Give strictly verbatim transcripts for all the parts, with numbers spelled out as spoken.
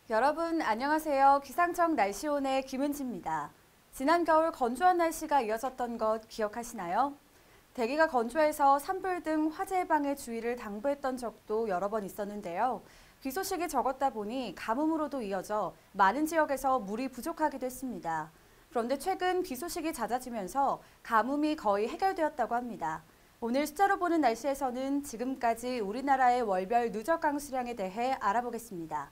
여러분 안녕하세요. 기상청 날씨온의 김은지입니다. 지난 겨울 건조한 날씨가 이어졌던 것 기억하시나요? 대기가 건조해서 산불 등 화재 예방에 주의를 당부했던 적도 여러 번 있었는데요. 비 소식이 적었다 보니 가뭄으로도 이어져 많은 지역에서 물이 부족하기도 했습니다. 그런데 최근 비 소식이 잦아지면서 가뭄이 거의 해결되었다고 합니다. 오늘 숫자로 보는 날씨에서는 지금까지 우리나라의 월별 누적 강수량에 대해 알아보겠습니다.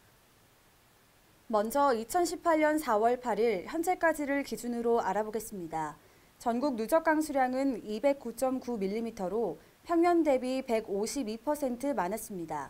먼저 이천십팔 년 사월 팔일 현재까지를 기준으로 알아보겠습니다. 전국 누적 강수량은 이백구 점 구 밀리미터로 평년 대비 백오십이 퍼센트 많았습니다.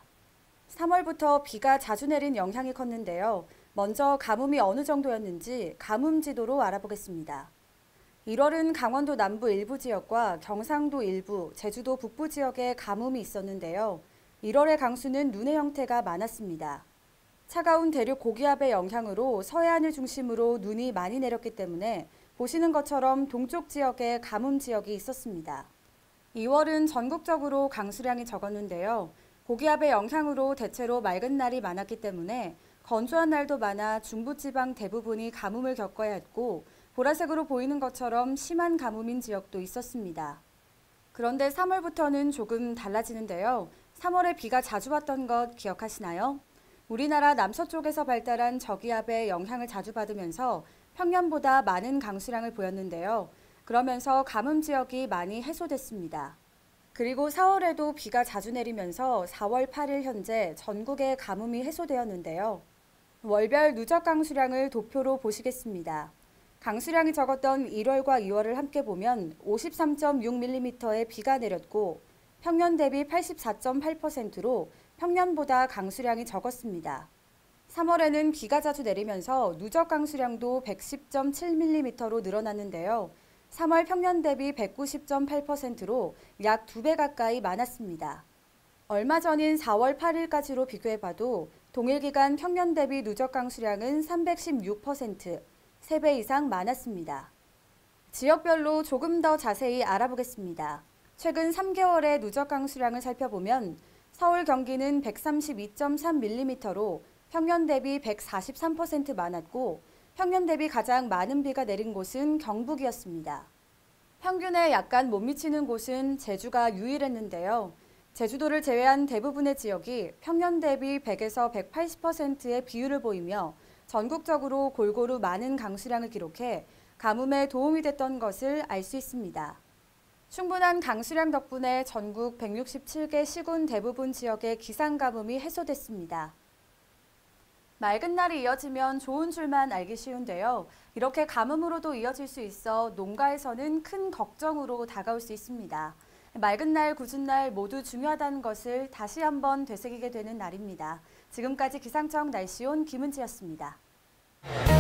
삼월부터 비가 자주 내린 영향이 컸는데요. 먼저 가뭄이 어느 정도였는지 가뭄 지도로 알아보겠습니다. 일월은 강원도 남부 일부 지역과 경상도 일부, 제주도 북부 지역에 가뭄이 있었는데요. 일월의 강수는 눈의 형태가 많았습니다. 차가운 대륙 고기압의 영향으로 서해안을 중심으로 눈이 많이 내렸기 때문에 보시는 것처럼 동쪽 지역에 가뭄 지역이 있었습니다. 이월은 전국적으로 강수량이 적었는데요. 고기압의 영향으로 대체로 맑은 날이 많았기 때문에 건조한 날도 많아 중부지방 대부분이 가뭄을 겪어야 했고 보라색으로 보이는 것처럼 심한 가뭄인 지역도 있었습니다. 그런데 삼월부터는 조금 달라지는데요. 삼월에 비가 자주 왔던 것 기억하시나요? 우리나라 남서쪽에서 발달한 저기압의 영향을 자주 받으면서 평년보다 많은 강수량을 보였는데요. 그러면서 가뭄 지역이 많이 해소됐습니다. 그리고 사월에도 비가 자주 내리면서 사월 팔일 현재 전국의 가뭄이 해소되었는데요. 월별 누적 강수량을 도표로 보시겠습니다. 강수량이 적었던 일월과 이월을 함께 보면 오십삼 점 육 밀리미터의 비가 내렸고 평년 대비 팔십사 점 팔 퍼센트로 평년보다 강수량이 적었습니다. 삼월에는 비가 자주 내리면서 누적 강수량도 백십 점 칠 밀리미터로 늘어났는데요. 삼월 평년 대비 백구십 점 팔 퍼센트로 약 두 배 가까이 많았습니다. 얼마 전인 사월 팔일까지로 비교해봐도 동일 기간 평년 대비 누적 강수량은 삼백십육 퍼센트, 세 배 이상 많았습니다. 지역별로 조금 더 자세히 알아보겠습니다. 최근 삼 개월의 누적 강수량을 살펴보면 서울 경기는 백삼십이 점 삼 밀리미터로 평년 대비 백사십삼 퍼센트 많았고 평년 대비 가장 많은 비가 내린 곳은 경북이었습니다. 평균에 약간 못 미치는 곳은 제주가 유일했는데요. 제주도를 제외한 대부분의 지역이 평년 대비 백에서 백팔십 퍼센트의 비율을 보이며 전국적으로 골고루 많은 강수량을 기록해 가뭄에 도움이 됐던 것을 알 수 있습니다. 충분한 강수량 덕분에 전국 백육십칠 개 시군 대부분 지역의 기상가뭄이 해소됐습니다. 맑은 날이 이어지면 좋은 줄만 알기 쉬운데요. 이렇게 가뭄으로도 이어질 수 있어 농가에서는 큰 걱정으로 다가올 수 있습니다. 맑은 날, 궂은 날 모두 중요하다는 것을 다시 한번 되새기게 되는 날입니다. 지금까지 기상청 날씨온 김은지였습니다.